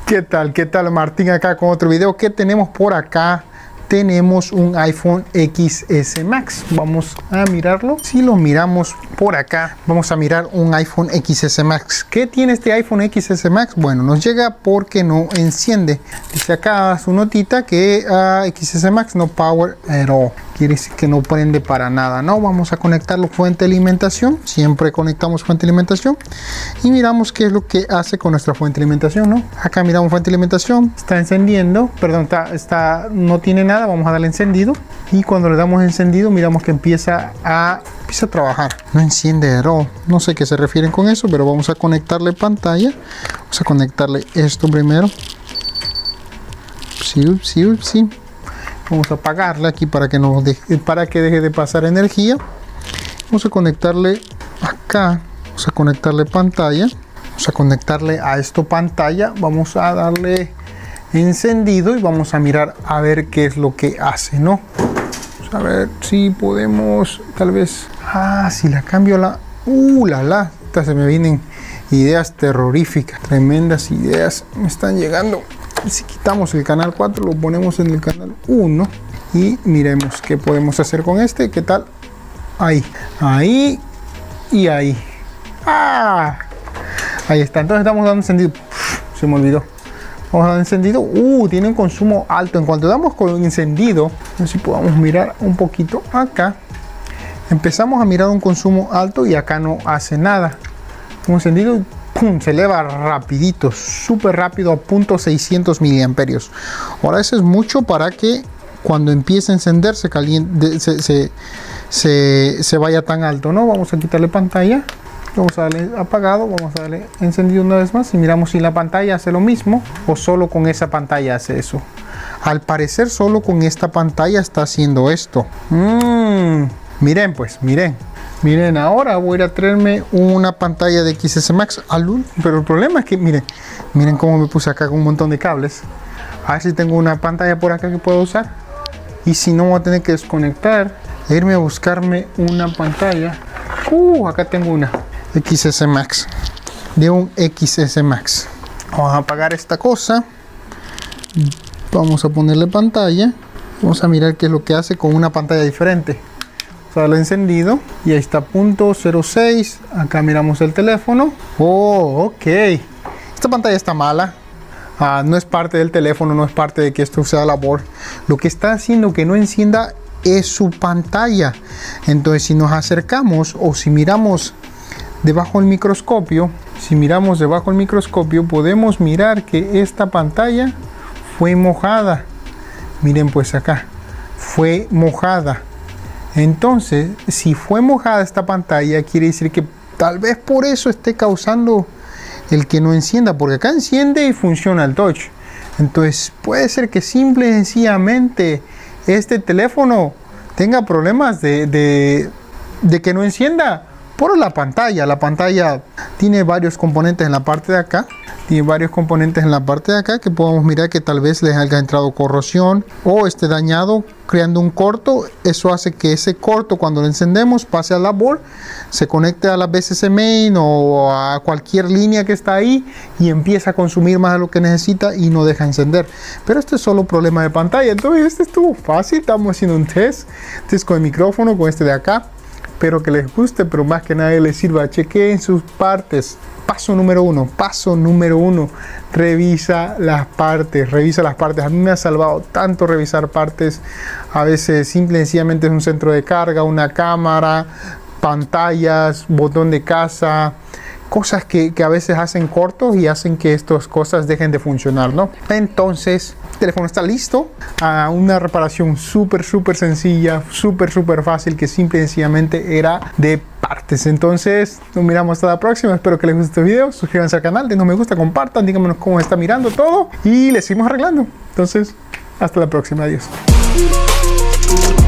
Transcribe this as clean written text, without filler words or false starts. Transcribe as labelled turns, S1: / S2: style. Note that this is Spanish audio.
S1: ¿Qué tal? ¿Qué tal? Martín acá con otro video. ¿Qué tenemos por acá? Tenemos un iPhone XS Max. Vamos a mirarlo. Si lo miramos por acá, vamos a mirar un iPhone XS Max. ¿Qué tiene este iPhone XS Max? Bueno, nos llega porque no enciende. Dice acá su notita que XS Max no power at all. Quiere decir que no prende para nada, ¿no? Vamos a conectarlo fuente de alimentación. Siempre conectamos fuente de alimentación y miramos qué es lo que hace con nuestra fuente de alimentación, ¿no? Acá miramos fuente de alimentación. Está encendiendo, perdón, no tiene nada. Vamos a darle encendido y cuando le damos encendido miramos que empieza a trabajar. No enciende at all. No sé qué se refieren con eso, pero vamos a conectarle pantalla. Vamos a conectarle esto primero. Sí. Vamos a apagarle aquí para que deje de pasar energía. Vamos a conectarle acá. Vamos a conectarle pantalla. Vamos a conectarle a esto pantalla. Vamos a darle encendido y vamos a mirar a ver qué es lo que hace, ¿no? Vamos a ver si podemos, tal vez. Si la cambio Estas se me vienen ideas terroríficas. Tremendas ideas me están llegando. Si quitamos el canal 4, lo ponemos en el canal 1 y miremos qué podemos hacer con este. ¿Qué tal? Ahí y ahí. Ahí está. Entonces estamos dando encendido. Se me olvidó. Vamos a dar encendido. Tiene un consumo alto. En cuanto damos con encendido, a ver si podamos mirar un poquito acá. Empezamos a mirar un consumo alto y acá no hace nada. Un encendido. ¡Pum! Se eleva rapidito, súper rápido, a 0.600 miliamperios. Ahora eso es mucho para que cuando empiece a encender se vaya tan alto, ¿no? Vamos a quitarle pantalla, vamos a darle apagado, vamos a darle encendido una vez más y miramos si la pantalla hace lo mismo o solo con esa pantalla hace eso. Al parecer solo con esta pantalla está haciendo esto. Miren pues, miren, ahora voy a ir a traerme una pantalla de XS Max pero el problema es que miren cómo me puse acá con un montón de cables. A ver si tengo una pantalla por acá que puedo usar, y si no voy a tener que desconectar e irme a buscarme una pantalla. Acá tengo una XS Max, de un XS Max. Vamos a apagar esta cosa, vamos a ponerle pantalla, vamos a mirar qué es lo que hace con una pantalla diferente. Sale encendido y ahí está 0.06. Acá miramos el teléfono. Ok, esta pantalla está mala. No es parte del teléfono, no es parte de que esto sea labor. Lo que está haciendo que no encienda es su pantalla. Entonces si nos acercamos o si miramos debajo del microscopio, podemos mirar que esta pantalla fue mojada. Miren pues acá, fue mojada. Entonces, si fue mojada esta pantalla, quiere decir que tal vez por eso esté causando el que no encienda, porque acá enciende y funciona el touch. Entonces, puede ser que simple y sencillamente este teléfono tenga problemas de que no encienda por la pantalla. La pantalla tiene varios componentes en la parte de acá. Que podemos mirar que tal vez les haya entrado corrosión o esté dañado, creando un corto. Eso hace que ese corto, cuando lo encendemos, pase a la board, se conecte a la BSC main o a cualquier línea que está ahí y empieza a consumir más de lo que necesita y no deja encender. Pero este es solo problema de pantalla. Entonces este estuvo fácil. Estamos haciendo un test con el micrófono, con este de acá. Espero que les guste, pero más que nada les sirva. Chequeen sus partes. Paso número uno, revisa las partes. A mí me ha salvado tanto revisar partes. A veces simple y sencillamente es un centro de carga, una cámara, pantallas, botón de casa, cosas que a veces hacen cortos y hacen que estas cosas dejen de funcionar, ¿no? Entonces el teléfono está listo a una reparación súper sencilla, súper fácil, que simple y sencillamente era de partes. Entonces nos miramos hasta la próxima. Espero que les guste este video. Suscríbanse al canal, denos me gusta, compartan, díganme cómo está mirando todo y les seguimos arreglando. Entonces hasta la próxima, adiós.